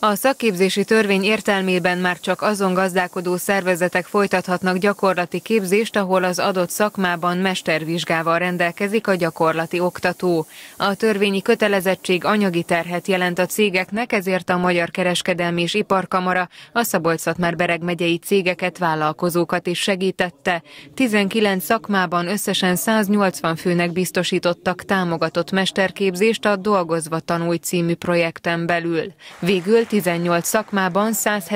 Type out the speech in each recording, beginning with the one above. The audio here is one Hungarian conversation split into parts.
A szakképzési törvény értelmében már csak azon gazdálkodó szervezetek folytathatnak gyakorlati képzést, ahol az adott szakmában mestervizsgával rendelkezik a gyakorlati oktató. A törvényi kötelezettség anyagi terhet jelent a cégeknek, ezért a Magyar Kereskedelmi és Iparkamara a Szabolcs-Szatmár-Bereg megyei cégeket, vállalkozókat is segítette. 19 szakmában összesen 180 főnek biztosítottak támogatott mesterképzést a Dolgozva Tanulj című projekten belül. Végül 18 szakmában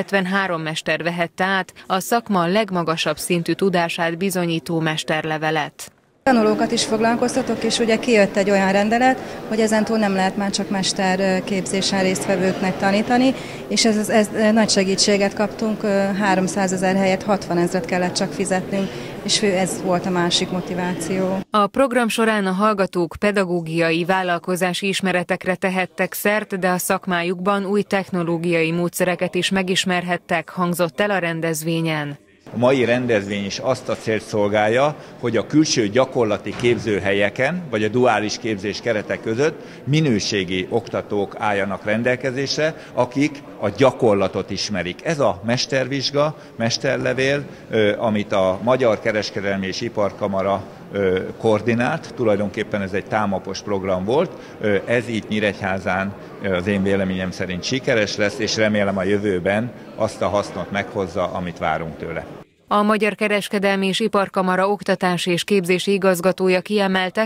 173 mester vehette át a szakma legmagasabb szintű tudását bizonyító mesterlevelet. Tanulókat is foglalkoztatok, és ugye kijött egy olyan rendelet, hogy ezentúl nem lehet már csak mesterképzésen résztvevőknek tanítani, és ez nagy segítséget kaptunk, 300 000 helyett 60 000 kellett csak fizetnünk, és ez volt a másik motiváció. A program során a hallgatók pedagógiai, vállalkozási ismeretekre tehettek szert, de a szakmájukban új technológiai módszereket is megismerhettek, hangzott el a rendezvényen. A mai rendezvény is azt a célt szolgálja, hogy a külső gyakorlati képzőhelyeken, vagy a duális képzés keretek között minőségi oktatók álljanak rendelkezésre, akik a gyakorlatot ismerik. Ez a mestervizsga, mesterlevél, amit a Magyar Kereskedelmi és Iparkamara koordinált, tulajdonképpen ez egy támapos program volt, ez itt Nyíregyházán az én véleményem szerint sikeres lesz, és remélem a jövőben azt a hasznot meghozza, amit várunk tőle. A Magyar Kereskedelmi és Iparkamara oktatási és képzési igazgatója kiemelte,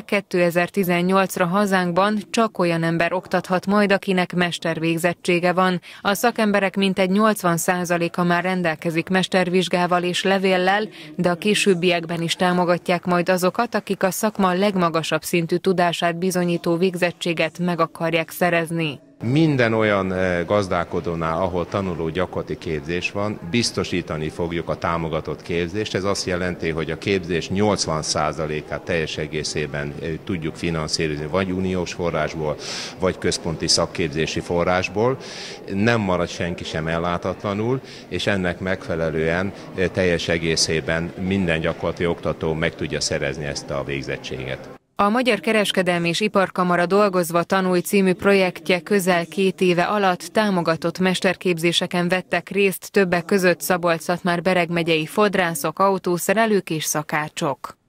2018-ra hazánkban csak olyan ember oktathat majd, akinek mestervégzettsége van. A szakemberek mintegy 80%-a már rendelkezik mestervizsgával és levéllel, de a későbbiekben is támogatják majd azokat, akik a szakma legmagasabb szintű tudását bizonyító végzettséget meg akarják szerezni. Minden olyan gazdálkodónál, ahol tanuló gyakorlati képzés van, biztosítani fogjuk a támogatott képzést. Ez azt jelenti, hogy a képzés 80%-át teljes egészében tudjuk finanszírozni, vagy uniós forrásból, vagy központi szakképzési forrásból. Nem marad senki sem ellátatlanul, és ennek megfelelően teljes egészében minden gyakorlati oktató meg tudja szerezni ezt a végzettséget. A Magyar Kereskedelmi és Iparkamara Dolgozva Tanulj című projektje közel 2 éve alatt támogatott mesterképzéseken vettek részt, többek között Szabolcs-Szatmár-Bereg megyei fodrászok, autószerelők és szakácsok.